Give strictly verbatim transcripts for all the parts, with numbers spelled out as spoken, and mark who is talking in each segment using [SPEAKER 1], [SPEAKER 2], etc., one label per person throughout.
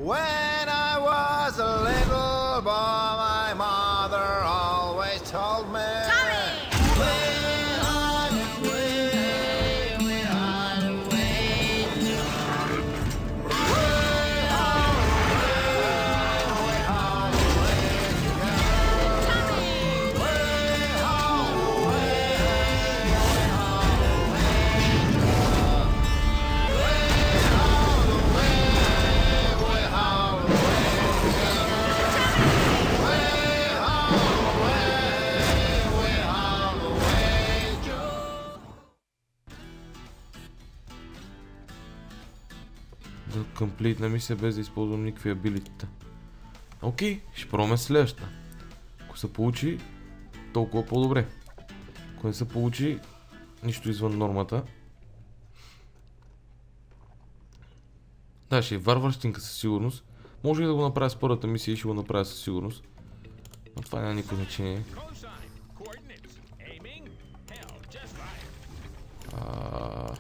[SPEAKER 1] When I was a little boy, my mother always told me.
[SPEAKER 2] Да комплитна мисия без да използвам никакви абилитита. Окей, ще пробваме следващата. Ако се получи, толкова по-добре. Ако не се получи, нищо извън нормата. Да, ще е варварщинка със сигурност. Може и да го направя с първата мисия и ще го направя със сигурност. Но това няма никакво значение. А...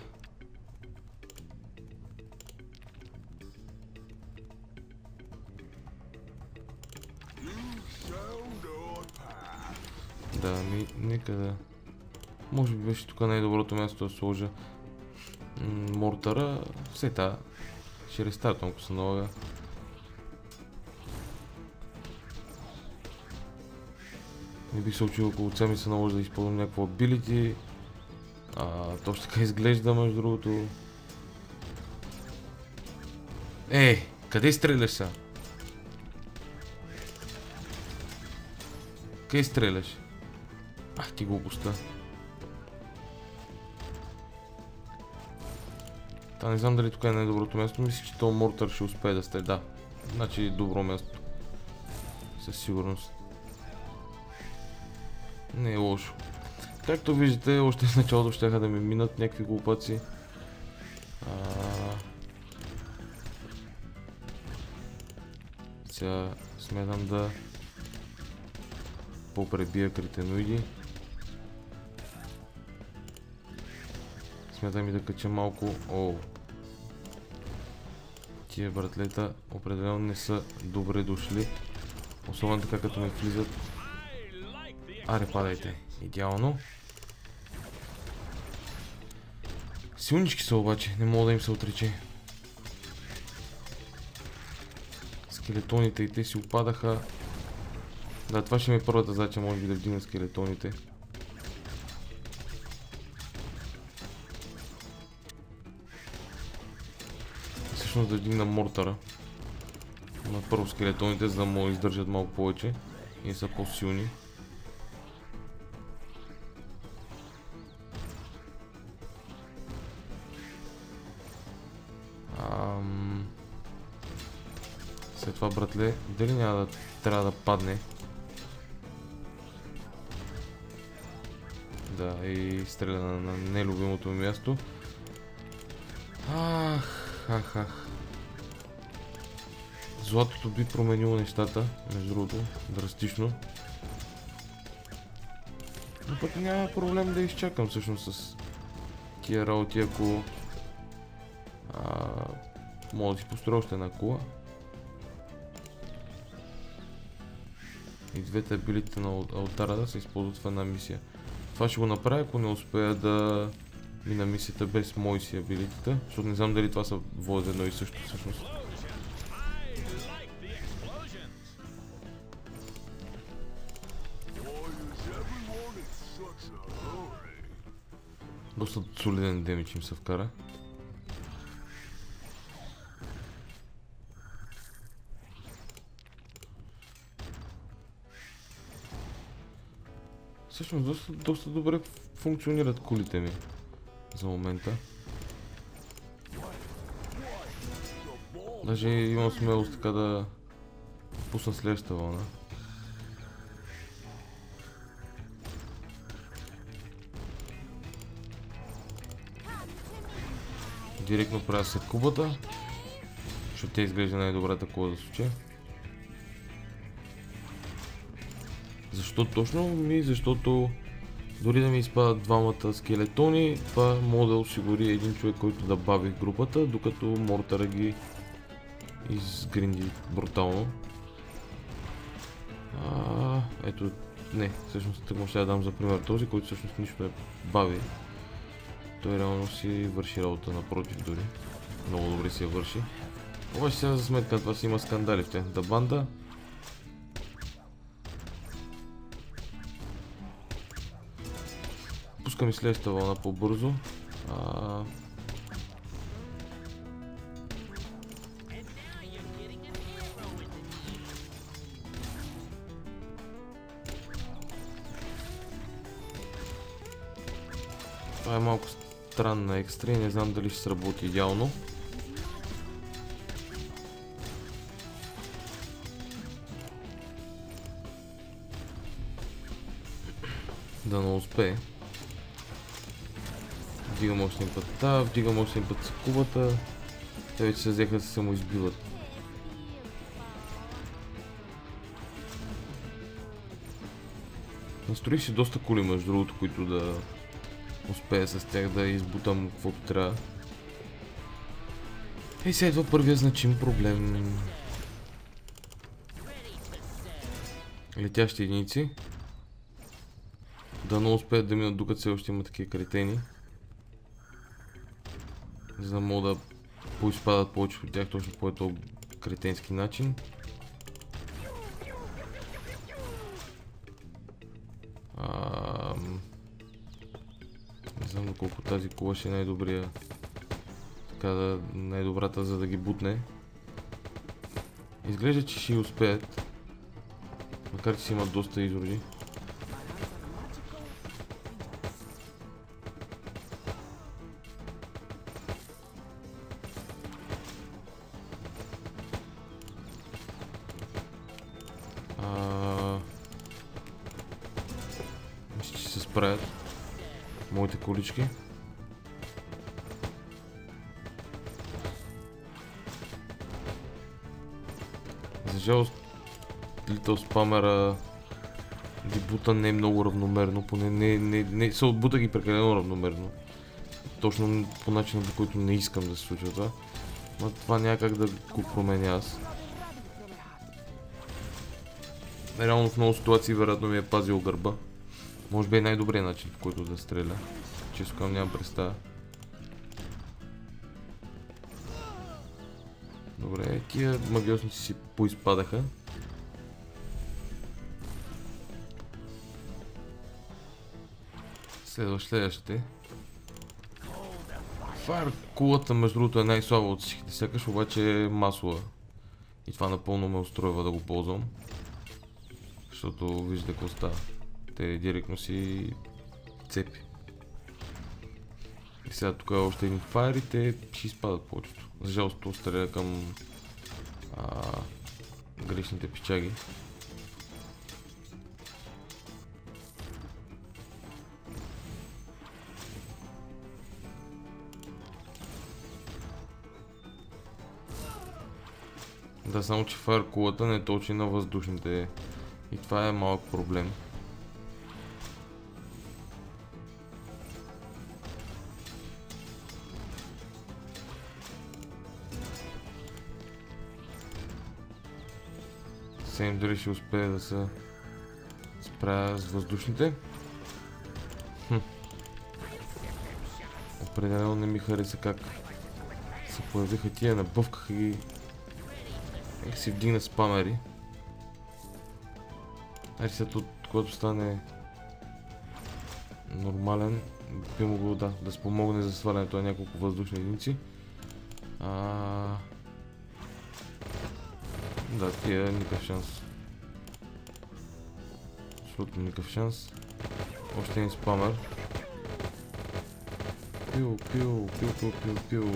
[SPEAKER 2] Да, ми, нека да... Може би беше тук най-доброто място да сложа мортара. Все та. Ще рестартвам, ако се налага. Не бих се учил, ако от ми се наложи да използвам някакво ability. А, точно така изглежда, между другото. Е, къде стреляш сега? Къде стреляш? Ах ти глупостта. Та не знам дали тук е най-доброто място. Мисля, че този мортър ще успее да сте. Да. Значи добро място. Със сигурност. Не е лошо. Както виждате, още в началото щяха да ми минат някакви глупаци. А... Сега смятам да попребия критеноиди. Смятам и да кача малко. О, тия братлета определено не са добре дошли. Особено така като ми влизат. Аре, падайте. Идеално. Силнички са обаче, не мога да им се отрече. Скелетоните и те си опадаха. Да, това ще ми е първата задача, може би да вдигна скелетоните. Всъщност да вдигна мортара. На първо скелетоните, за да могат да издържат малко повече и са по-силни. Ам... След това, братле, дали няма да трябва да падне? Да, и стреля на, на нелюбимото ми място. Ах, ах, ах. Златото би променило нещата, между другото, драстично. Но пък няма проблем да изчакам всъщност с тия работи, ако а, мога да си построя още една кула. И двете абилитите на алтара да се използват в една мисия. Това ще го направя, ако не успея да мина мисията без мои си абилитите, защото не знам дали това са водят едно и също всъщност. Доста солиден демидж им се вкара. Всъщност доста, доста добре функционират кулите ми за момента. Даже имам смелост така да пусна следващата вълна. Директно правя след кубата, защото те изглежда най-добрата куба за случая. Защо точно? Ми, защото дори да ми изпадат двамата скелетони, това може да осигури един човек, който да бави групата, докато мортара ги изгринди брутално. А, ето, не, всъщност тъкмо ще я дам за пример този, който всъщност нищо не бави. Той реално си върши работа, напротив дори. Много добре си я върши. Обаче сега за сметка на това си има скандали в тяхната банда. Пускам и следващата вълна по-бързо. А... Това е малко странна екстра и не знам дали ще сработи идеално. Да не успее. Вдигам още един път та, вдигам още един път цикубата. Те вече се взеха да се самоизбиват. Настроих си доста кули между другото, които да успея с тях да избутам каквото трябва. И сега идва първия значим проблем. Летящи единици. Да не успеят да минат, докато все още има такива кретени. За да могат да поизпадат повече от тях точно по този кретенски начин. А... Не знам доколко тази кола ще е най-добрия, така да, най-добрата, за да ги бутне. Изглежда, че ще успеят, макар че си имат доста изроди. А... Мисля, че се справят моите колички. За жалост, Little Spammer ги бута не е много равномерно, поне не, не, не се отбута ги прекалено равномерно. Точно по начина, по който не искам да се случва това. Но това някак да го променя аз. Реално в много ситуации вероятно ми е пазил гърба. Може би е най-добрият начин, по който да стреля. Често към нямам представа. Добре, тия магиосници си поизпадаха. Следващ следващите. Фаер кулата между другото е най-слаба от всичките, сякаш обаче е масова. И това напълно ме устройва да го ползвам. Защото вижда какво става. Те директно си цепи. И сега тук е още един фаер и те ще изпадат повечето. За жалост това стреля към а, грешните пичаги. Да, само че фаер кулата не точи на въздушните. И това е малък проблем. Сейм дали ще успее да се справя с въздушните. Хм. Определено не ми хареса как се появиха тия, набъвкаха ги. Нека си вдигна спамери. Айде сега тут, когато стане нормален, би могло да, да спомогне за свалянето на няколко въздушни единици. А... Да, тия никакъв шанс. Абсолютно никакъв шанс. Още един спамер. Пил, пил, пил, пил, пил, пил.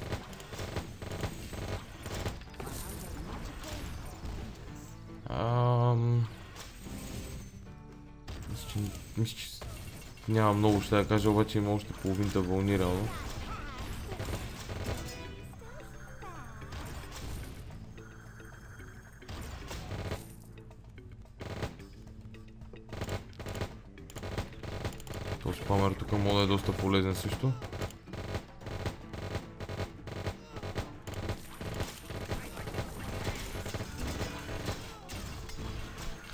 [SPEAKER 2] Ам... Мисля, че, мисля, че няма много ще да кажа, обаче има още половината вълни реално. Този спамер тук може да е доста полезен също.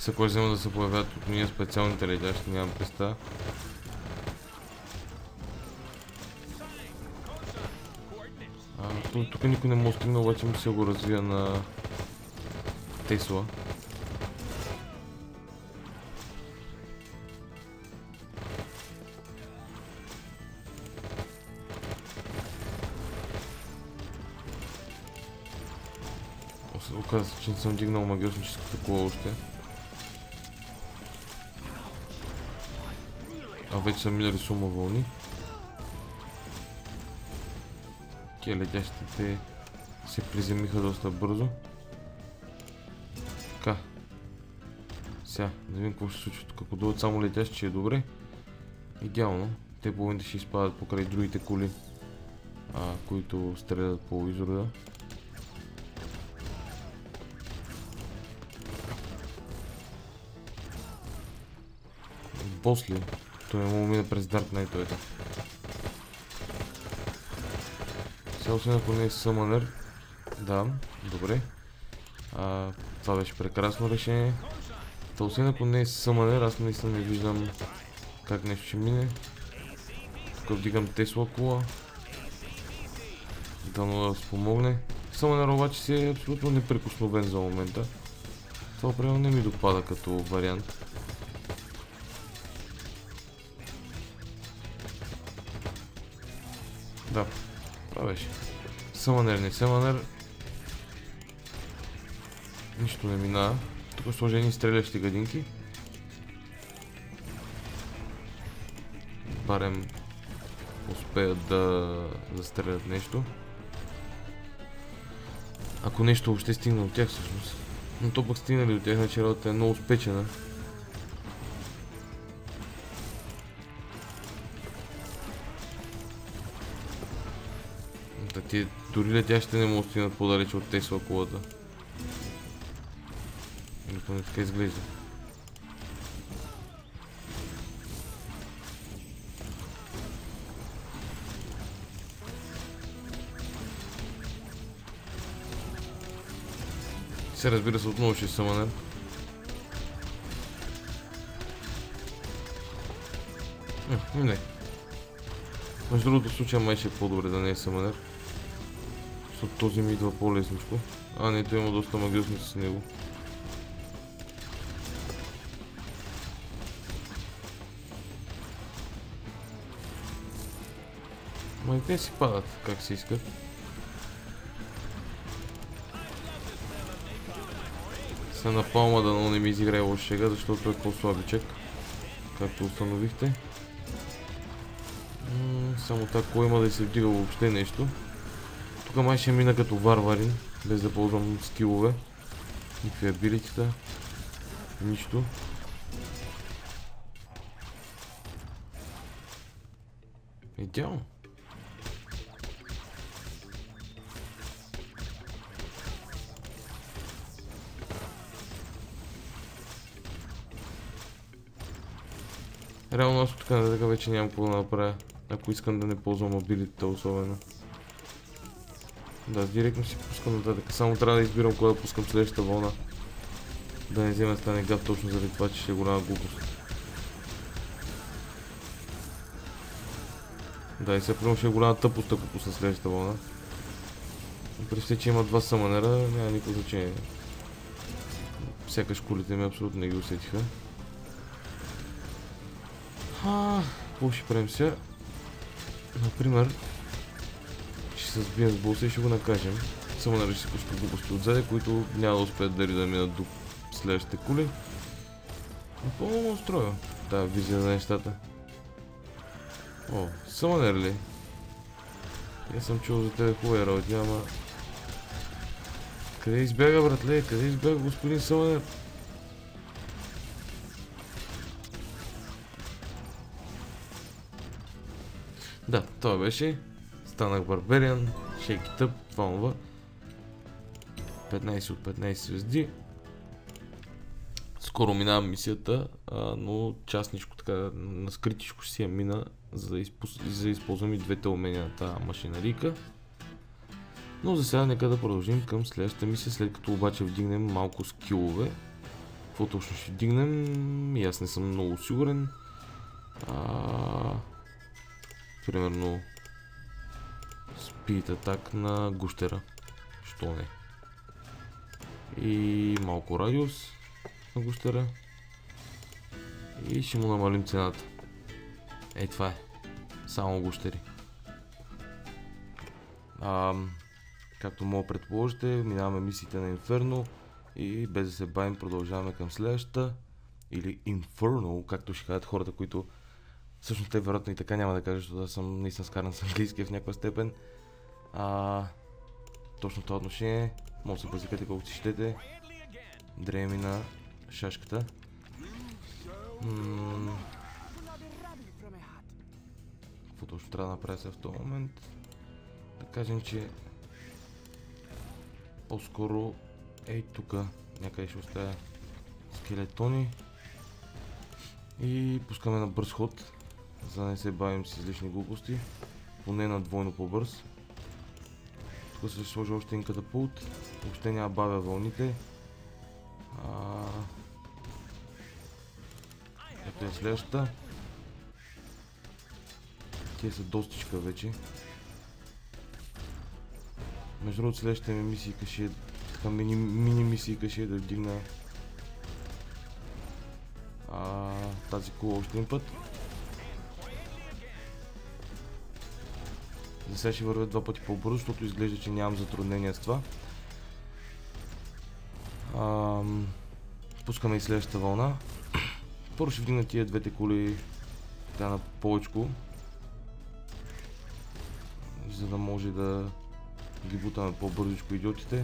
[SPEAKER 2] Са кой взема да се появят от ние специалните летящи, нямам представа. Тук никой не му стигна, обаче му се го развия на Тесла. Оказва се, че не съм дигнал магиосническата кола още. А вече са минали сума вълни. Тия летящите се приземиха доста бързо. Така. Сега, да видим какво ще се случи тук. Ако дойдат само летящи, ще е добре. Идеално. Те половините ще изпадат покрай другите коли, а, които стрелят по изрода. После, той не мога мина през Dark Knight, той е така. Сега освен ако не е Summoner. Да, добре. А, това беше прекрасно решение. Та освен ако не е Summoner, аз наистина не виждам как нещо ще мине. Тук вдигам Тесла кола. Дано да спомогне. Summoner обаче си е абсолютно неприкосновен за момента. Това определено не ми допада като вариант. Да, това беше. Summoner, не Summoner. Нищо не минава. Тук сложи едни стрелящи гадинки. Барем успеят да застрелят нещо. Ако нещо въобще стигна от тях всъщност. Но то пък стигнали от тях, значи работата е много спечена. Да ти дори летящите не могат да стигнат по-далече от Тесла колата. Или поне така изглежда. Се разбира се, отново ще е Summoner. Не. Между другото случая май ще е по-добре да не е Summoner. Защото този ми идва по-лесничко. А не, той има доста магиосници с него. Май те си падат, как си искат. Се на Палма дано не ми изиграе лош шега, защото е по-слабичък, както установихте. М само така има да се вдига въобще нещо. Тук май ще мина като варварин, без да ползвам скилове. Никакви абилитита. Нищо. Идеално. Реално аз така нататък вече нямам какво да направя, ако искам да не ползвам абилитите особено. Да, директно си пускам нататък. Само трябва да избирам кога да пускам следващата вълна. Да не вземе стане гав точно заради това, че ще е голяма глупост. Да, и сега примерно ще е голяма тъпост, ако пусна следващата вълна. При все, че има два Summonera, няма никакво значение. Сякаш кулите ми абсолютно не ги усетиха. А, какво ще правим сега? Например, ще се сбием с боса и ще го накажем. Само наречи се пуска глупости отзаде, които няма да успеят дали да минат до следващите кули. Напълно му устроя тази визия за нещата. О, Summoner ли? Я съм чул за тебе хубави работи, ама... Къде избяга, братле? Къде избяга господин Summoner? Да, това беше. Станах Барбариан, Shake It Up, това петнайсет от петнайсет звезди. Скоро минавам мисията, а, но частничко така, на скритичко ще си я мина, за да, изпус... за да използвам и двете умения на тази машинарийка. Но за сега нека да продължим към следващата мисия, след като обаче вдигнем малко скилове. Какво точно ще дигнем? И аз не съм много сигурен. А... Примерно Speed Attack на гущера. Що не? И малко радиус на гущера. И ще му намалим цената. Ей, това е. Само гущери. А, както мога да предположите, минаваме мисиите на Inferno и без да се бавим продължаваме към следващата. Или Inferno, както ще кажат хората, които всъщност те вероятно и така няма да кажат, защото аз съм наистина скаран с английския в някаква степен. А, точно в това отношение, може да се базикате колкото си щете. Дреми на шашката. М- Какво точно трябва да направя сега в този момент? Да кажем, че по-скоро ей тук някъде ще оставя скелетони и пускаме на бърз ход, за да не се бавим с излишни глупости, поне на двойно по-бърз. Тук ще сложа още един катапулт, въобще няма бавя вълните. А... Ето е следващата. Тия са достичка вече. Между другото следващата ми мисийка ще е така мини, мини мисийка ще е да вдигна а, тази кула още един път. За сега ще вървя два пъти по-бързо, защото изглежда, че нямам затруднения с това. А, пускаме и следващата вълна. Първо ще вдигна тия двете кули така на повечко, за да може да ги бутаме по-бързичко идиотите.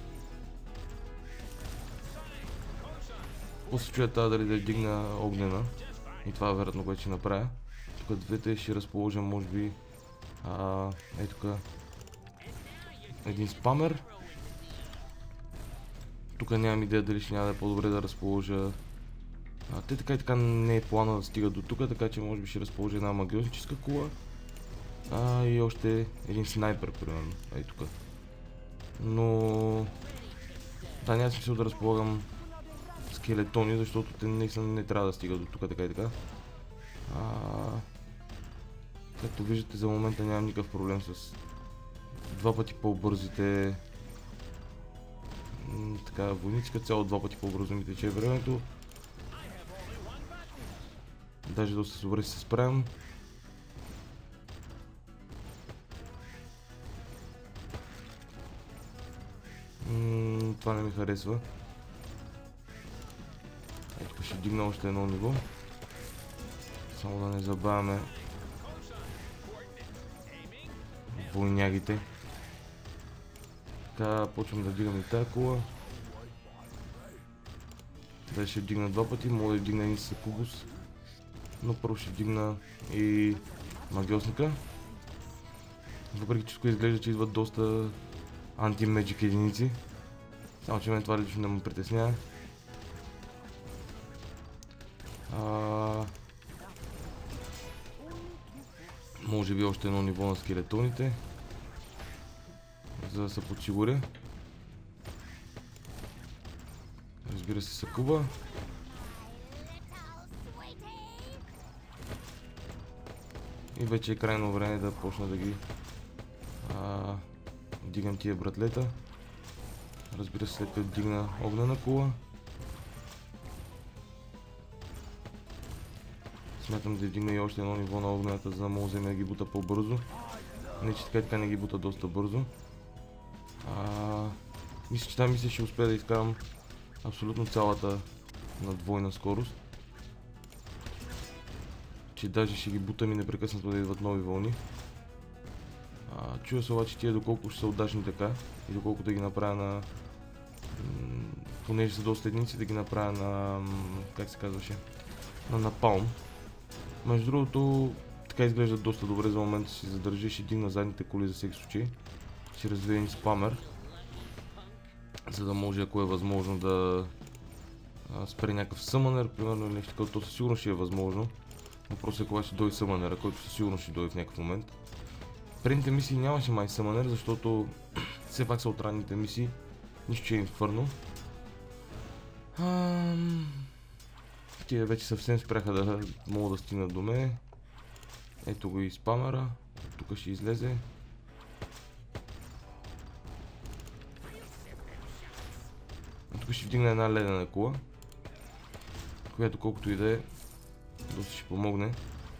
[SPEAKER 2] После чуя тази дали да я дигна огнена. И това е вероятно, което ще направя. Тук двете ще разположим, може би, а, е тук един спамер. Тук нямам идея дали ще няма да е по-добре да разположа. А, те така и така не е плана да стига до тук, така че може би ще разположа една магиосническа кула. А, и още един снайпер, примерно. Ей тук. Но... Да, няма смисъл да разполагам скелетони, защото те наистина не трябва да стигат до тук, така и така. А... Както виждате, за момента нямам никакъв проблем с два пъти по-бързите така войници, цяло два пъти по-бързо ми тече времето. Даже доста добре се справям. М- това не ми харесва. Ето ще дигна още едно ниво. Само да не забавяме войнягите. Така почвам да дигам и тази кола. Да ще дигна два пъти, мога да дигна един сакубус. Но първо ще дигна и магиосника. Въпреки че изглежда, че идват доста анти-меджик единици. Само че мен това лично не ме притеснява. А... Може би още едно ниво на скелетоните, за да се подсигуря. Разбира се, сакуба. И вече е крайно време да почна да ги а, дигам тия братлета. Разбира се, след като дигна огнена кула. Смятам да дигна и още едно ниво на огнената, за да мога да ги бута по-бързо. Не, че така и така не ги бута доста бързо. А, мисля, че там мисля, ще успея да изкарам абсолютно цялата на двойна скорост. Че даже ще ги бутам и непрекъснато да идват нови вълни. А, чуя се обаче тия доколко ще са удачни така и доколко да ги направя на... Понеже са доста единици, да ги направя на... Как се казваше? На напалм. Между другото, така изглеждат доста добре за момента, си задържи, ще дигна задните коли за всеки случай. Ще развия един спамер, за да може, ако е възможно, да спре някакъв съмънер, примерно или нещо такова, то със сигурно ще е възможно. Въпросът е кога ще дойде съмънера, който със сигурно ще дойде в някакъв момент. Предните мисии нямаше май съмънер, защото все пак са от ранните мисии, нищо че е Inferno. Ам... Тия вече съвсем спряха да могат да стигнат до мене. Ето го и спамера. Тук ще излезе. Тук ще вдигна една ледена кула, която колкото и да е, доста ще помогне.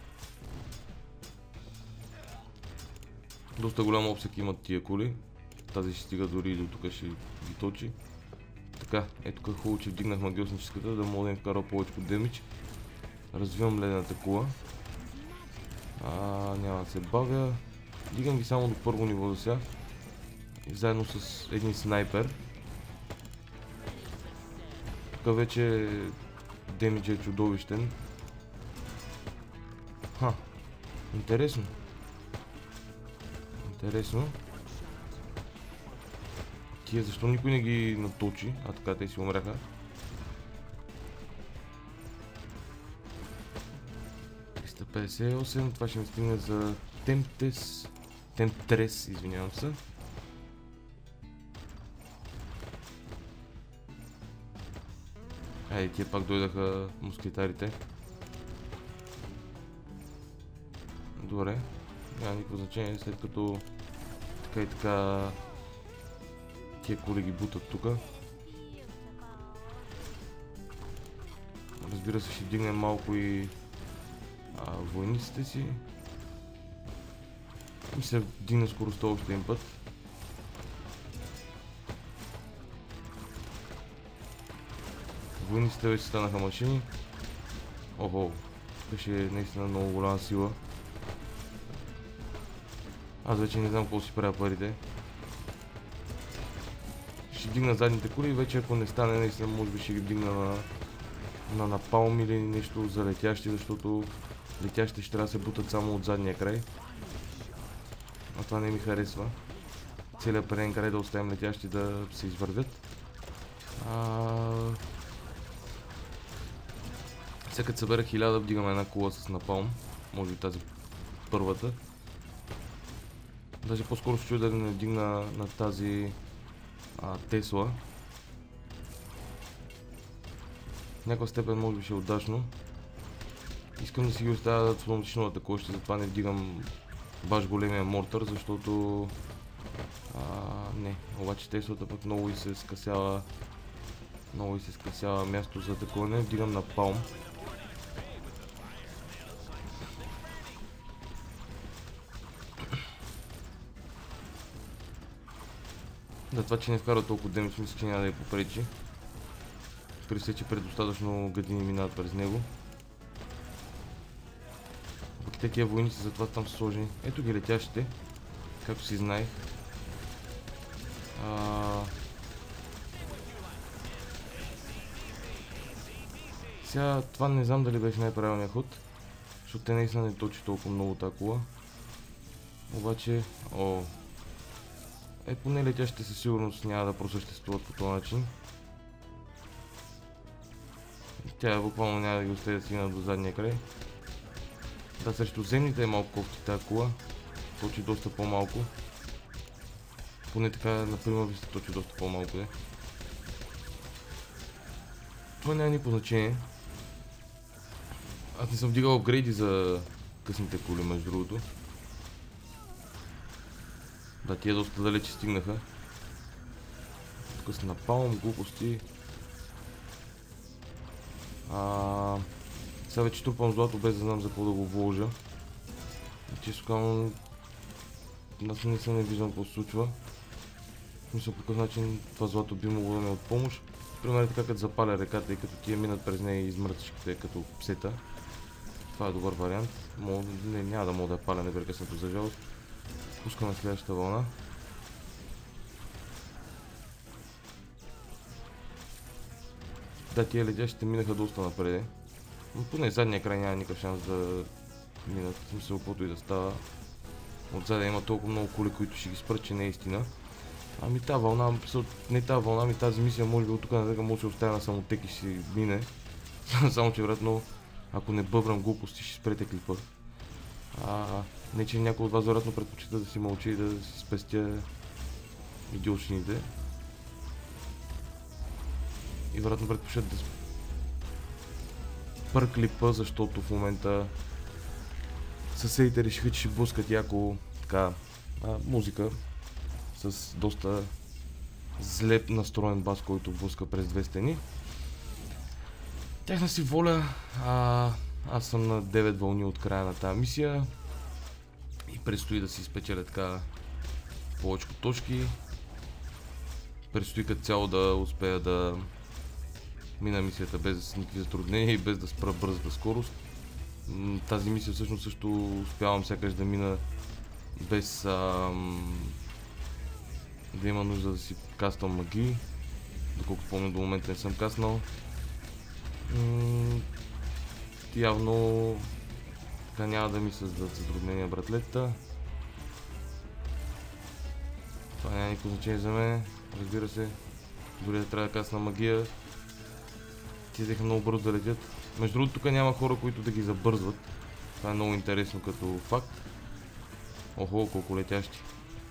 [SPEAKER 2] Доста голям обсек имат тия кули. Тази ще стига дори и до тук ще ги точи. Така, ето как хубаво, че вдигнах магиосническата, да мога да им вкарва повече демидж. Развивам ледената кула. А, няма да се бавя. Дигам ги само до първо ниво за сега. И заедно с един снайпер. Тук вече демидж е чудовищен. Ха, интересно. Интересно. Тия защо никой не ги наточи, а така те си умряха. триста петдесет и осем, това ще ми стигне за Темптес. Темптрес, извинявам се. Айде, тия пак дойдаха москитарите. Добре, няма никакво значение, след като така и така тия кули ги бутат тука. Разбира се, ще вдигнем малко и а, войниците си. И се вдигна скоростта още един път. Войниците вече станаха машини. Охо, беше наистина много голяма сила. Аз вече не знам какво си правя парите. Ще вдигна задните кули и вече ако не стане, наистина може би ще ги вдигна на, на напалм или нещо за летящи, защото летящите ще трябва да се бутат само от задния край. А това не ми харесва. Целият преден край да оставим летящи да се извървят. А... Сега като събера хиляда, вдигаме една кула с напалм. Може би тази първата. Даже по-скоро ще чуя да не вдигна на тази а, Тесла. В някаква степен може би ще е удачно. Искам да си ги оставя автоматично атакуващи, затова не вдигам баш големия мортър, защото а, не, обаче Теслата пък много и се скъсява много и се скъсява място за атакуване. Вдигам на палм. Да, това, че не вкарва толкова демидж, мисля, че няма да я попречи. При все, че предостатъчно гадини минават през него. Пък те тия войници затова там са сложени. Ето ги летящите, както си знаех. А... Сега това не знам дали беше най-правилният ход, защото те наистина не точи толкова много такова. Обаче, о... Е, поне летящите със сигурност няма да просъществуват по този начин. Тя буквално няма да ги остави да стигнат до задния край. Да, срещу земните е малко кофти тази кула. Точи доста по-малко. Поне така, например, ви се точи доста по-малко. Е. Това няма никакво значение. Аз не съм вдигал апгрейди за късните кули, между другото. Да, тия доста далече стигнаха. Тук с напалм, глупости. А, сега вече трупам злато без да знам за какво да го вложа. Често казвам, аз не съм не виждам какво се случва. Мисля, по какъв начин това злато би могло да ме от помощ. Примерно така като запаля реката и като тия минат през нея и измръцичките като псета. Това е добър вариант. Мол, не, няма да мога да я паля непрекъснато, за жалост. Пускаме следващата вълна. Да, тия летящите минаха доста напред. Но поне задния край няма никакъв шанс да минат. Смисъл, каквото и да става. Отзаде има толкова много кули, които ще ги спрат, че не е истина. Ами тази вълна, не тази вълна, ами тази мисия може би от тук нататък може да се оставя на самотек и ще си мине. Само че вероятно, ако не бъбрам глупости, ще спрете клипа. А, не че някой от вас вероятно предпочита да си мълчи и да си спестя идиотчините. и вероятно предпочитат да спър клипа, защото в момента съседите решиха, че ще блъскат яко така а, музика с доста зле настроен бас, който блъска през две стени. Тяхна си воля, а, аз съм на девет вълни от края на тази мисия и предстои да си спечеля така повече точки. Предстои като цяло да успея да мина мисията без никакви затруднения и без да спра бързата скорост. Тази мисия всъщност също успявам сякаш да мина без ам, да има нужда да си каствам магии. Доколкото помня, до момента не съм каснал. М- явно така няма да ми създадат затруднения братлета. Това няма никакво значение за мен, разбира се. Дори да трябва да касна магия, ти взеха много бързо да летят. Между другото, тук няма хора, които да ги забързват. Това е много интересно като факт. Охо, колко летящи.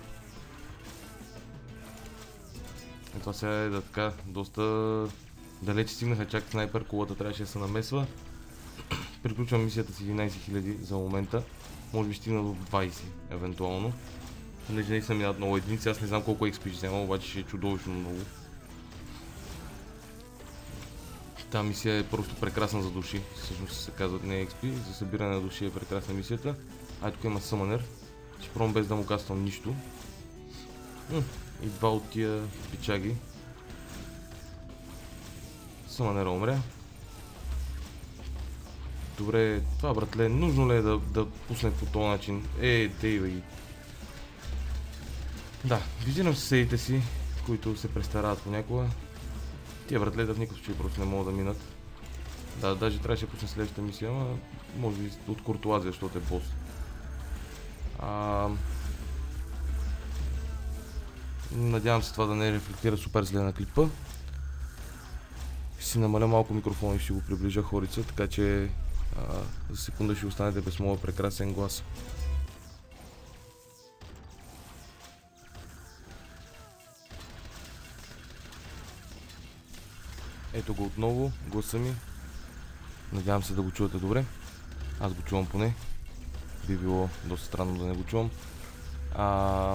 [SPEAKER 2] И това сега е да така, доста далече стигнаха, чак снайпер, колата трябваше да се намесва. Приключвам мисията с единайсет хиляди за момента. Може би стигна до двайсет, евентуално. Понеже не съм минат много единици, аз не знам колко експи ще взема, обаче ще е чудовищно много. Та мисия е просто прекрасна за души, всъщност се казват не експи, за събиране на души е прекрасна мисията. Ай, тук има съмънер, ще пробвам без да му каствам нищо. М, и два от тия пичаги. Съмънера умря. Добре, това братле, нужно ли е да, да пусне по този начин? Е, дейвай. Да, визирам съседите си, които се престарават понякога. Тия братлета в никакъв случай просто не могат да минат. Да, даже трябваше да пусне следващата мисия, ама може би от куртуазия, защото е бос. А... Надявам се това да не рефлектира супер зле на клипа. Ще си намаля малко микрофона и ще го приближа хорица, така че а, за секунда ще останете без моя прекрасен глас. Ето го отново, гласа ми. Надявам се да го чувате добре. Аз го чувам поне. Би било доста странно да не го чувам. А...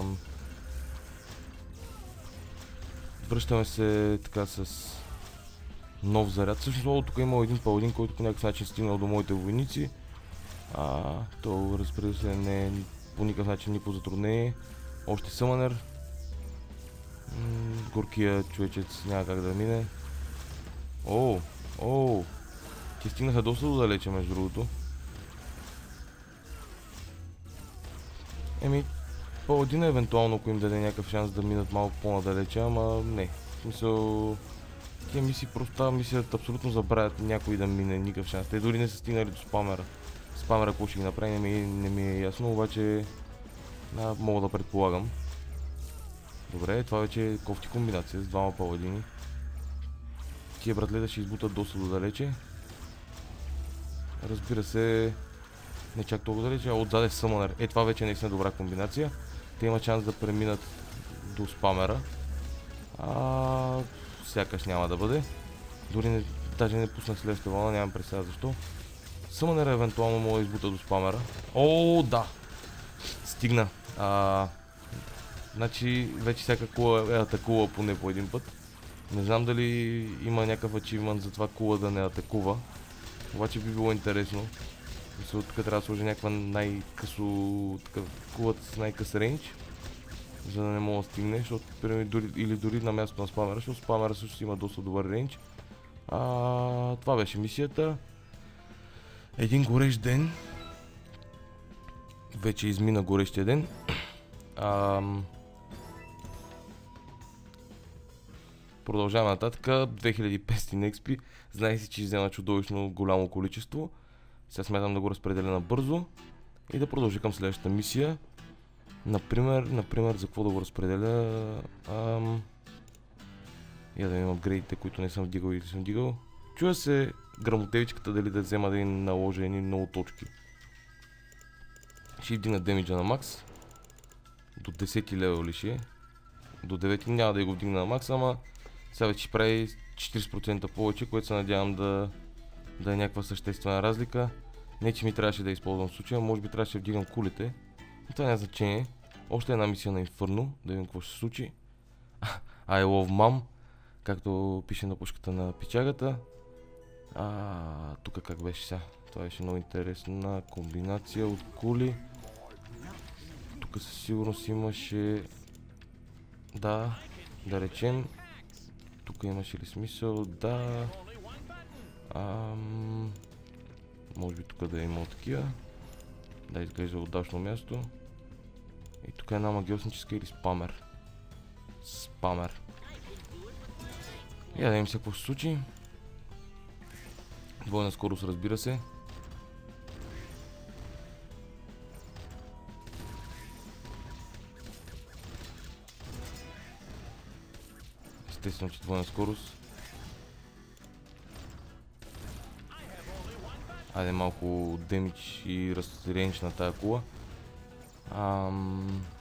[SPEAKER 2] Връщаме се така с нов заряд. Всъщност тук има един паладин, който по някакъв начин стигнал до моите войници. А, то разбира се не е по никакъв начин ни по затруднение. Още съмънер. Горкия човечец няма как да мине. О, о, те стигнаха доста далече, между другото. Еми, паладина евентуално, ако им даде някакъв шанс да минат малко по-надалече, ама не. В смисъл, тия мисии просто тази мисията абсолютно забравят някой да мине никакъв шанс. Те дори не са стигнали до спамера. Спамера какво ще ги направи, не ми, не ми е ясно, обаче да, мога да предполагам. Добре, това вече е кофти комбинация с двама паладини. Тия братлета ще избутат доста до далече. Разбира се, не чак толкова далече, а отзад е съмънер. Е, това вече е наистина добра комбинация. Те имат шанс да преминат до спамера. А, сякаш няма да бъде. Дори не, даже не пуснах следващата вълна, нямам представа защо. Съмънера евентуално мога да избута до спамера. О, да! Стигна. А, значи вече всяка кула е атакува поне по един път. Не знам дали има някакъв ачивмент за това кула да не атакува. Обаче би било интересно. Мисля, тук трябва да сложа някаква най-късо... кулата с най-къс рейндж. За да не мога да стигне, защото дори, или дори на място на спамера, защото спамера също има доста добър рейндж. А, това беше мисията. Един горещ ден. Вече измина горещия ден. А, продължаваме нататък. две хиляди и петстотин експи. Знаех си, че взема чудовищно голямо количество. Сега смятам да го разпределя набързо и да продължа към следващата мисия. Например, например, за какво да го разпределя? Ам... Я да имам апгрейдите, които не съм вдигал или съм вдигал. Чуя се грамотевичката дали да взема да им наложа едни много точки. Ще вдигна демиджа на макс. До десети левел ли ще е? До девети няма да го вдигна на макс, ама сега вече прави четирийсет процента повече, което се надявам да, да е някаква съществена разлика. Не, че ми трябваше да използвам в случая, може би трябваше да вдигам кулите. Но това няма значение. Още една мисия на Инфърно, да видим какво ще се случи. I love mom, както пише на пушката на пичагата. А, тук как беше сега? Това беше много интересна комбинация от кули. Тук със сигурност имаше... Да, да речем. Тук имаше ли смисъл? Да. Ам... Може би тук да е имало такива. Да, изглежда удачно място. И тук е една магиосническа или спамер. Спамер. Я да видим се какво се случи. Двойна скорост, разбира се. Естествено, че двойна скорост. Айде малко демидж и разренч на тая кула. Ам...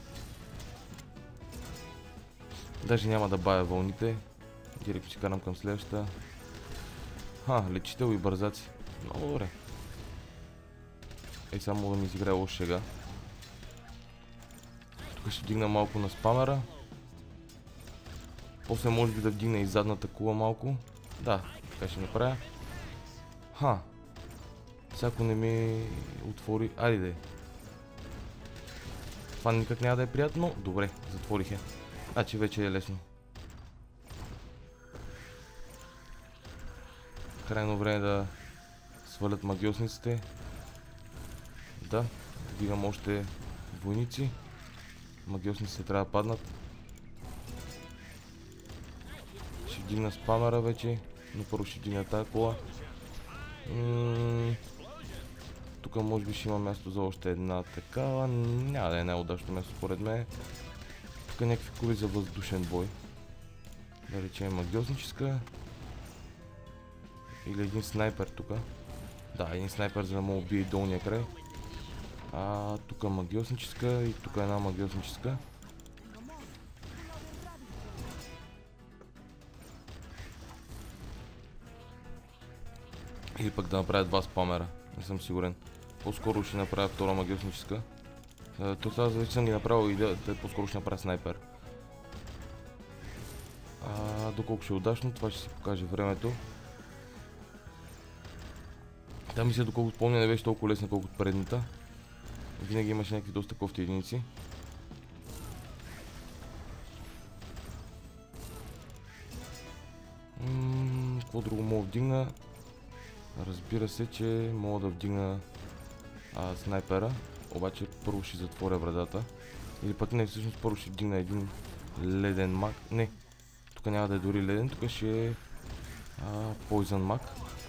[SPEAKER 2] Даже няма да бая вълните. Директно си карам към следващата. Ха, лечител и бързаци. Много добре. Ей, само да ми изиграе лош шега. Тук ще вдигна малко на спамера. После може би да вдигна и задната кула малко. Да, така ще направя. Ха. Всяко не ми отвори... Айде да е. Това никак няма да е приятно. Добре, затворих я. Значи вече е лесно. Крайно време да свалят магиосниците. Да, вдигам още войници. Магиосниците трябва да паднат. Ще вдигна спамера вече, но първо ще вдигна тази кола. М- Тук може би ще има място за още една такава. Няма да е най-удачно място според мен. Тук някакви коли за въздушен бой. Да речем магиосническа. Или един снайпер тук. Да, един снайпер, за да му убие долния край. А тук магиосническа и тук една магиосническа. Или пък да направя два спамера. Не съм сигурен. По-скоро ще направя втора магиосническа. То това вече съм ги направил и да, да по-скоро ще направя снайпер. А, доколко ще е удачно, това ще си покаже времето. Та мисля, доколкото помня, не беше толкова лесна, колкото предната. Винаги имаше някакви доста кофти единици. Ммм, какво друго мога да вдигна? Разбира се, че мога да вдигна а, снайпера, обаче първо ще затворя вратата. Или пък не, всъщност първо ще вдигна един леден маг. Не, тук няма да е дори леден, тук ще е Poison маг.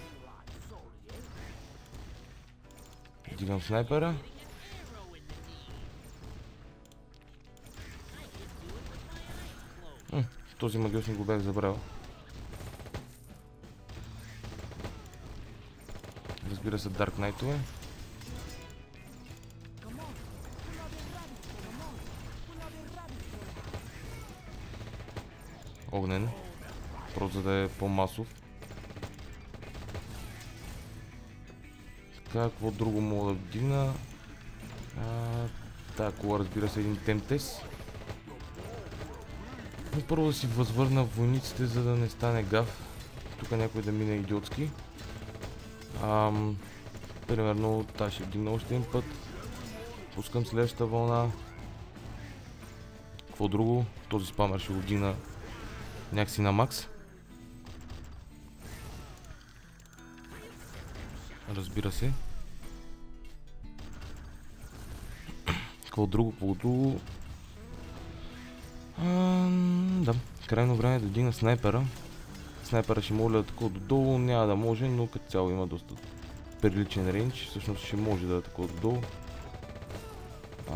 [SPEAKER 2] Вдигам снайпера. М, този магиосник го бях забрал. Разбира се, Dark Knight-ове. Огнен. Просто за да е по-масов. Така, какво друго мога да вдигна? Тая кола, разбира се, един Темтес. Но първо да си възвърна войниците, за да не стане гаф. Тук някой да мине идиотски. Ам, примерно тази ще вдигна още един път. Пускам следващата вълна. Какво друго? Този спамер ще го вдигна някакси на макс. Разбира се. Какво друго? Какво друго? Ам, да, крайно време е да вдигна снайпера. Снайпера ще може да атакува додолу, няма да може, но като цяло има доста приличен рейндж. Всъщност ще може да атакува додолу. А,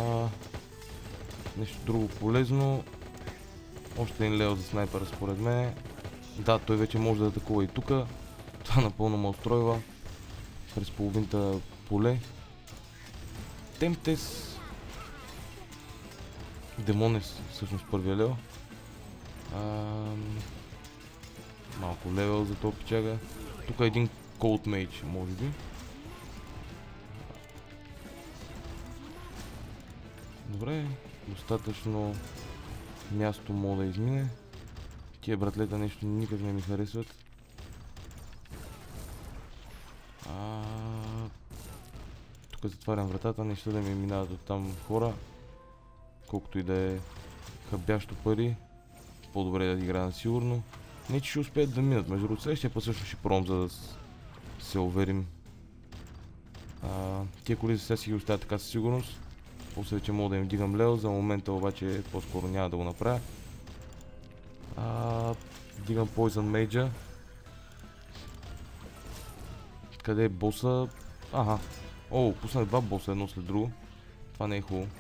[SPEAKER 2] нещо друго полезно. Още един лео за снайпера според мен. Да, той вече може да атакува и тук. Това напълно ме устройва. През половината поле. Темтес. Демонес, всъщност първия лео. А, Малко левел за този пичага. Тук е един Cold Mage, може би. Добре, достатъчно място мога да измине. Тия братлета нещо никак не ми харесват. А... Тук затварям вратата, нещо да ми минават от там хора. Колкото и да е хабящо пари. По-добре да игра на сигурно. Не, че ще успеят да минат. Между другото, следващия път също ще пром, за да се уверим. А, тия коли за сега си ги оставят така със сигурност. После вече мога да им дигам лео, за момента обаче по-скоро няма да го направя. А, дигам Poison Mage. Къде е боса? Ага. О, пуснах два боса едно след друго. Това не е хубаво.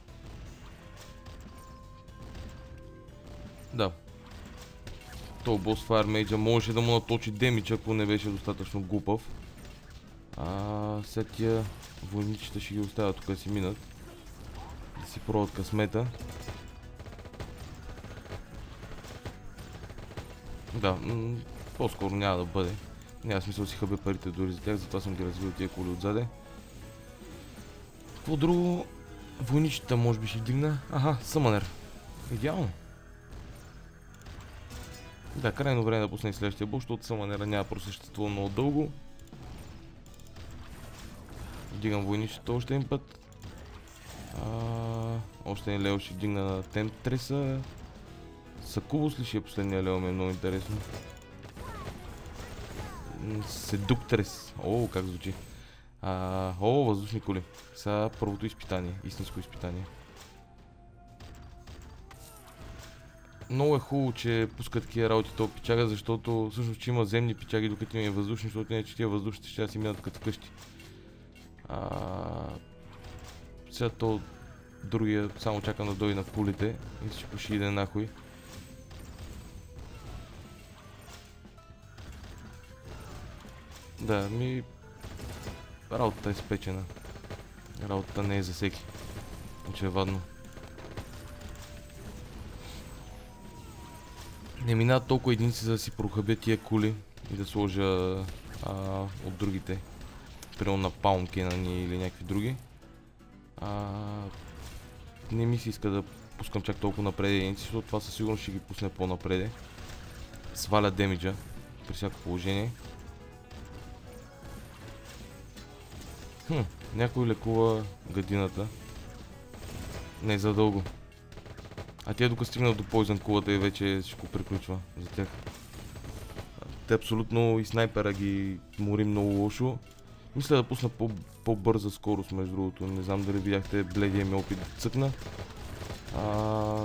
[SPEAKER 2] Да. То бос Fire Mage можеше да му наточи демидж, ако не беше достатъчно глупав. А, след тия войничета ще ги оставя тук да си минат. Да си пробват късмета. Да, по-скоро няма да бъде. Няма смисъл да си хъбя парите дори за тях, затова съм ги развил тия коли отзаде. Какво друго? Войничета може би ще вдигна. Аха, Summoner. Идеално. Да, крайно време да пусне и следващия бос, защото Summoner няма просъществува много дълго. Вдигам войничета още един път. А, още един лео ще вдигна на Темптреса. Сакубус ли ще е последния лео, ми е много интересно. Седуктрес. О, как звучи. А, о, въздушни коли. Сега първото изпитание, истинско изпитание. Много е хубаво, че пускат такива работи този пичага, защото всъщност че има земни пичаги, докато има и въздушни, защото иначе тия въздушните ще си минат като къщи. А, сега то другия само чакам да дойде на кулите и всичко ще иде нахуй. Да, ми... Работата е спечена. Работата не е за всеки. Очевадно. Не минават толкова единици, за да си прохабя тия кули и да сложа а, от другите. Примерно на Pound Cannon или някакви други. А, не ми се иска да пускам чак толкова напред единици, защото това със сигурност ще ги пусне по-напреде. Сваля демиджа при всяко положение. Хм, някой лекува гадината. Не за дълго. А тя докато стигнат до Poison кулата и вече всичко приключва за тях. Те абсолютно и снайпера ги мори много лошо. Мисля да пусна по-бърза скорост, между другото. Не знам дали видяхте бледия ми опит да цъкна. А...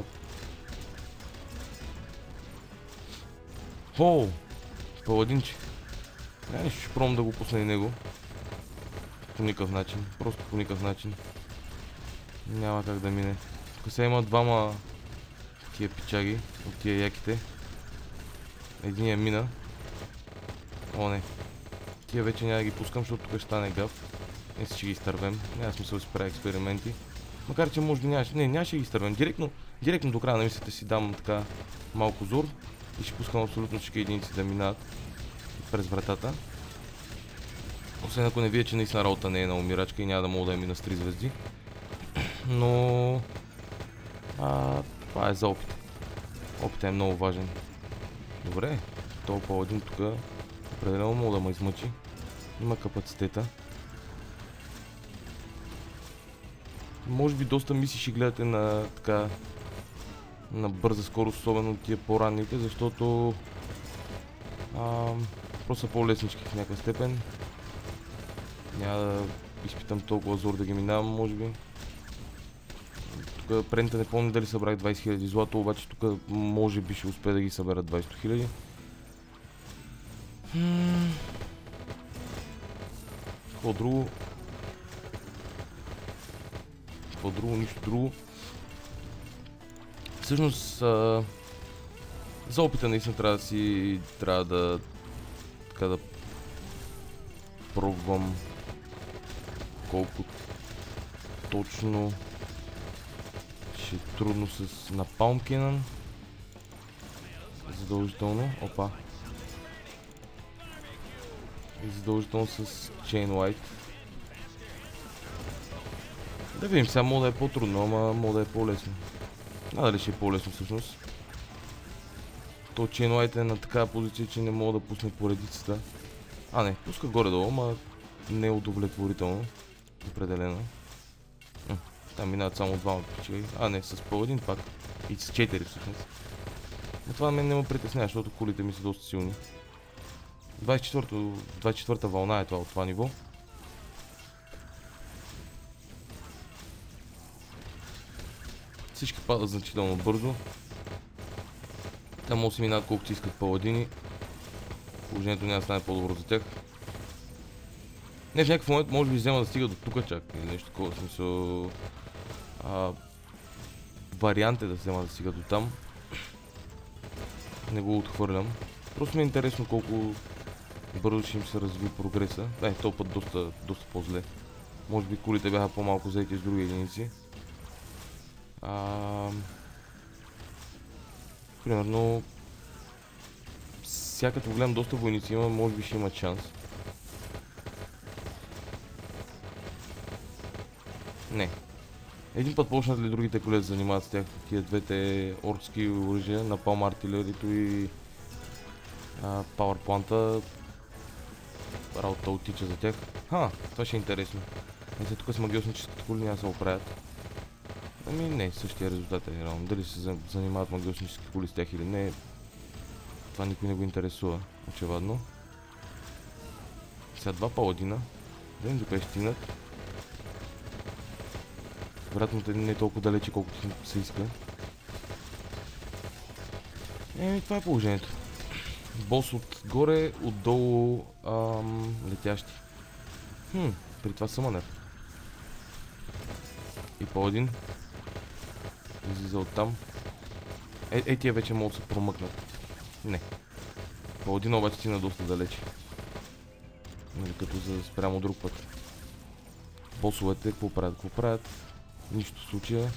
[SPEAKER 2] О! Паладинчик. Я ще пробвам да го пусна и него. По никакъв начин. Просто по никакъв начин. Няма как да мине. Тук сега има двама тия пичаги от тия яките. Единия мина. О, не. Тия вече няма да ги пускам, защото тук ще стане гав. Не си ще ги изтървем. Няма смисъл да си правя експерименти. Макар че може би нямаше. Не, нямаше да ги изтървем. Директно, директно до края на мисията си дам така малко зор. И ще пускам абсолютно всички единици да минат през вратата. Освен ако не вие, че наистина работа не е на умирачка и няма да мога да я мина с три звезди. Но... А, това е за опит. Опитът е много важен. Добре, този паладин тук определено мога да ме измъчи. Има капацитета. Може би доста мисии ще гледате на така... на бърза скорост, особено тия по-ранните, защото... А, просто са по-леснички в някаква степен. Няма да изпитам толкова зор да ги минавам, може би. Тук предните не помня дали събрах двайсет хиляди злато, обаче тук може би ще успея да ги събера двайсет хиляди. Какво друго? Какво друго? Нищо друго. Всъщност, а, за опита наистина трябва да си... трябва да... така да... пробвам... колко... точно... ще е трудно с... на Pound Cannon. Задължително. Опа. И задължително с Chain Light. Да видим, сега мога да е по-трудно, ама мога да е по-лесно. А дали ще е по-лесно всъщност. То Chain Light е на такава позиция, че не мога да пусне поредицата. А не, пуска горе-долу, ама не е удовлетворително. Определено. М, там минават само двама пичи. А не, с по един пак. И с четири всъщност. Но това мен не ме притеснява, защото кулите ми са доста силни. двайсет и четвърта вълна е това от това ниво. Всички падат значително бързо. Там може да си минават колкото искат паладини. Положението няма да стане по-добро за тях. Не, в някакъв момент може би взема да стига до тук чак или нещо такова, в смисъл... А, вариант е да взема да стига до там. Не го отхвърлям. Просто ми е интересно колко бързо ще им се разви прогреса. Да, този път доста, доста по-зле. Може би кулите бяха по-малко заети с други единици. А... Примерно... Сега като гледам доста войници има, може би ще има шанс. Не. Един път почнат ли другите коли да занимават с тях, тия двете оркски оръжия, напалм артилерито и пауърпланта, работа оттича за тях. Ха, това ще е интересно. И след тук с магиосническите коли няма да се оправят. Ами не, същия резултат е реално. Дали се занимават магиоснически коли с тях или не, това никой не го интересува, очевидно. Сега два паладина, да им докъде ще стигнат. Вероятно не е толкова далече, колкото се иска. Еми, това е положението. Бос отгоре, отдолу ам, летящи. Хм, при това саманер. И по-един. Излиза оттам. Е, е, тия вече могат да се промъкнат. Не. По-един обаче стигна доста далече. Нали, като за спрямо друг път. Босовете, какво правят, какво правят? Нищо в случая.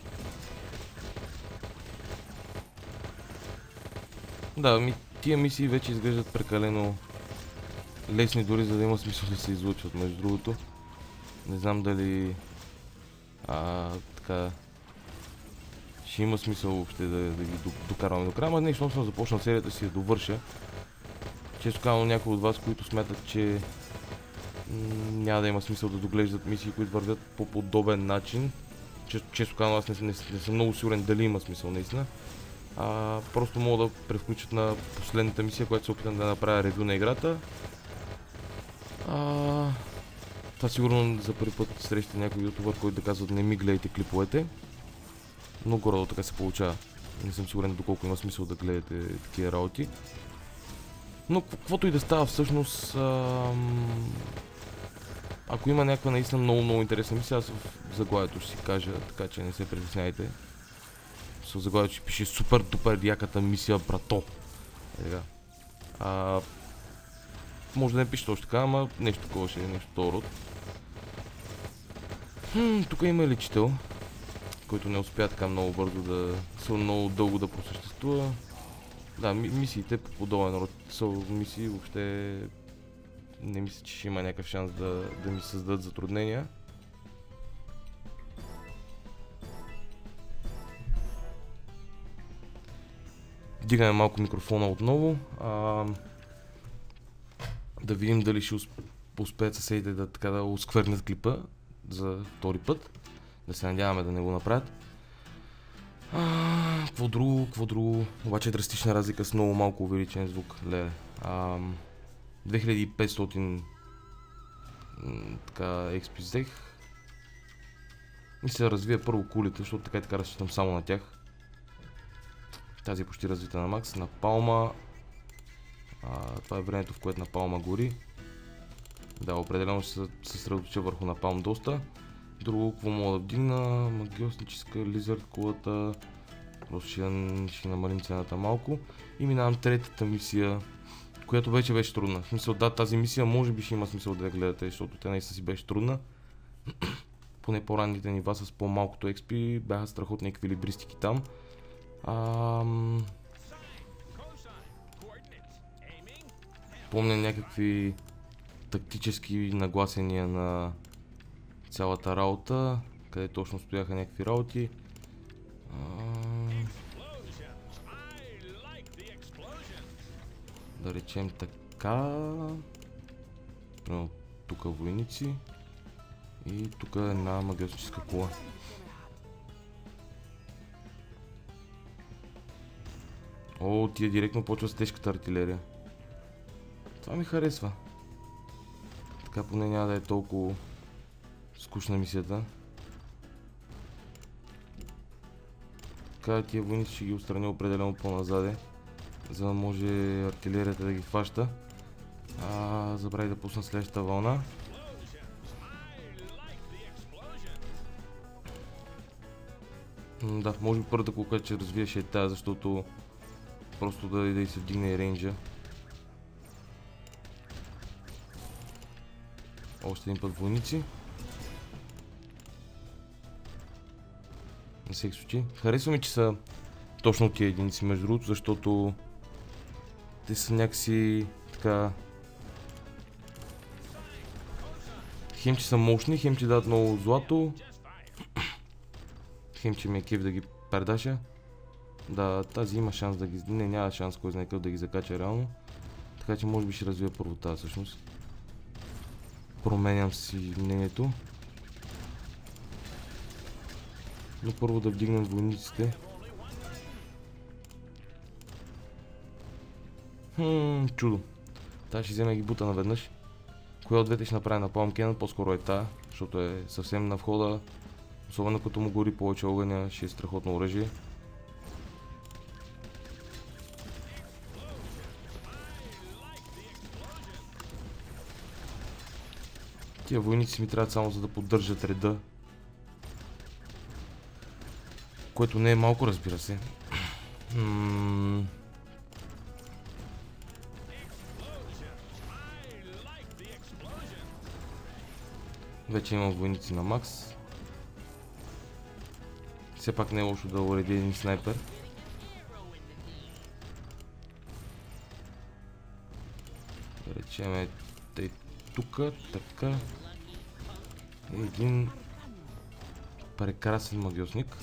[SPEAKER 2] Да, ми, тия мисии вече изглеждат прекалено лесни, дори за да има смисъл да се излучват, между другото. Не знам дали а, така ще има смисъл въобще да, да ги докарваме до края, но нещо съм започнал серията си да довърша. Често казвам някои от вас, които смятат, че няма да има смисъл да доглеждат мисии, които вървят по подобен начин. Често казвам, аз не, не, не съм много сигурен дали има смисъл наистина. А, просто мога да превключат на последната мисия, която се опитам да направя ревю на играта. А, това сигурно за първи път среща някой ютубър, който да казва: не ми гледайте клиповете. Но горе така се получава. Не съм сигурен доколко има смисъл да гледате такива работи. Но каквото и да става всъщност, ам... ако има някаква наистина много много интересна мисия, аз в заглавието ще си кажа, така че не се притесняйте. В заглавието ще пише супер дупер яката мисия, брато. Е, така. А, може да не пише точно така, ама нещо такова ще е, нещо този род. Хм, тук има лечител, който не успя така много бързо да... са много дълго да просъществува. Да, мисиите по подобен род са мисии, въобще не мисля, че ще има някакъв шанс да, да ми създадат затруднения. Дигаме малко микрофона отново. А, да видим дали ще успеят съседите да, така, да осквернят клипа за втори път. Да се надяваме да не го направят. А, какво друго, какво друго? Обаче драстична разлика с много малко увеличен звук. Леле. А, две хиляди и петстотин така експи взех. И се развия първо кулите, защото така и така разчитам само на тях. Тази е почти развита на макс. Напалма. А, това е времето, в което напалма гори. Да, определено ще се съсредоточа върху напалм доста. Друго, какво мога да вдигна? Магиосническа, лизард, кулата. Просто ще, ще намалим цената малко. И минавам третата мисия, която вече беше трудна. В смисъл, да, тази мисия може би ще има смисъл да я гледате, защото тя наистина си беше трудна. Поне по-ранните нива с по-малкото експи бяха страхотни еквилибристики там. Ам... Помня някакви тактически нагласения на цялата работа, къде точно стояха някакви работи. А... Да речем така. Но тук войници и тук една магическа кола. О, тия директно почва с тежката артилерия. Това ми харесва. Така поне няма да е толкова скучна мисията. Така тия войници ще ги отстраня определено по-назаде, за да може артилерията да ги хваща. А, забрави да пусна следващата вълна. М, да, може би първата колка че развиеше е тази, защото просто да, да и се вдигне и рейнджа. Още един път войници. На всеки случай. Харесва ми, че са точно тия единици между другото, защото те са някакси така... Хем, че са мощни, хем, че дадат много злато. Хем, че ми е кеф да ги пердаша. Да, тази има шанс да ги... Не, няма шанс кой знае какъв да ги закача реално. Така че може би ще развия първо тази всъщност. Променям си мнението. Но първо да вдигнем войниците. Хм, чудо. Та ще взема ги бута наведнъж. Коя от двете ще направя на Palm Cannon? По-скоро е та, защото е съвсем на входа. Особено като му гори повече огъня, ще е страхотно оръжие. Тия войници ми трябват само за да поддържат реда. Което не е малко, разбира се. М- Вече имам войници на макс. Все пак не е лошо да уреди един снайпер. Да речем тъй тук, така. Един прекрасен магиосник.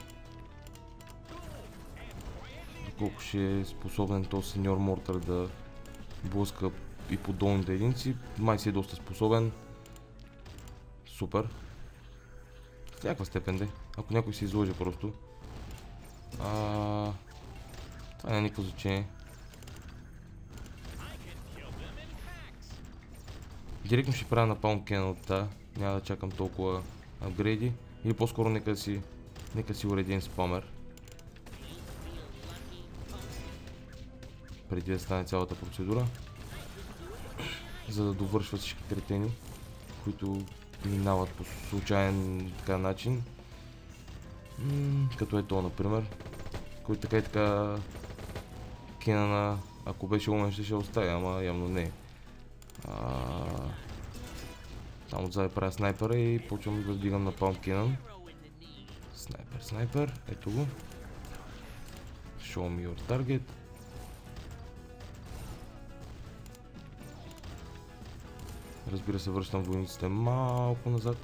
[SPEAKER 2] Доколко ще е способен този сеньор Мортър да блъска и по долните единици. Май си е доста способен. Супер. В някаква степен де. Ако някой се излъже просто. А... Това няма никакво значение. Директно ще правя на Palm Cannon от тази. Няма да чакам толкова апгрейди. Или по-скоро нека си... Нека си уредим спамер. Преди да стане цялата процедура. За да довършват всички кретени, които минават по случайен така начин. М- като е то, например. Който така и така Кенъна, ако беше умен, ще ще оставя, ама явно не. А... Там отзаде правя снайпера и почвам да вдигам на Palm Cannon. Снайпер, снайпер, ето го. Show me your target. Разбира се, връщам войниците малко назад.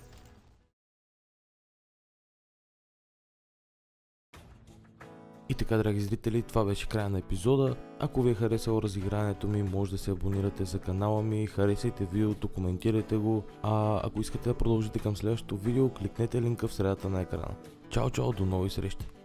[SPEAKER 2] И така, драги зрители, това беше края на епизода. Ако ви е харесало разиграването ми, може да се абонирате за канала ми, харесайте видеото, коментирайте го, а ако искате да продължите към следващото видео, кликнете линка в средата на екрана. Чао, чао, до нови срещи!